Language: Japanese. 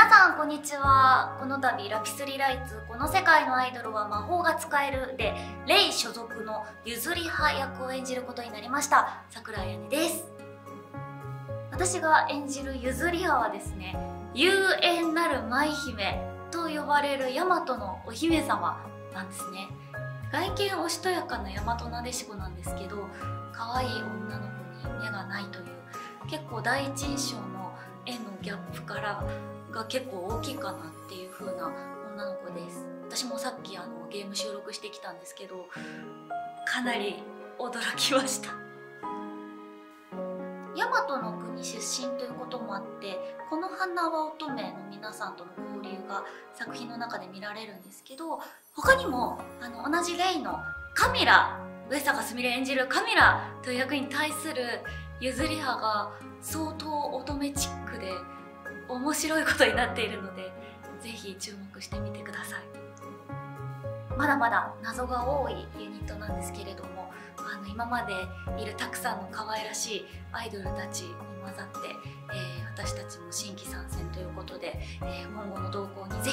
皆さんこんにちは。この度ラピスリライツこの世界のアイドルは魔法が使えるでレイ所属のゆずりは役を演じることになりました桜井彩音です。私が演じるゆずりはですね、幽怨なる舞姫と呼ばれる大和のお姫様なんですね。外見おしとやかな大和なでしこなんですけど、可愛い女の子に目がないという結構第一印象の絵のギャップからが結構大きいかなっていう風な女の子です。私もさっきゲーム収録してきたんですけど、かなり驚きました。大和の国出身ということもあって、この花は乙女の皆さんとの交流が作品の中で見られるんですけど、他にも同じレイのカミラ、上坂すみれ演じるカミラという役に対するゆずりはが相当乙女チックで面白いことになっているので、ぜひ注目してみてください。まだまだ謎が多いユニットなんですけれども、今までいるたくさんの可愛らしいアイドルたちに混ざって、私たちも新規参戦ということで、今後の動向に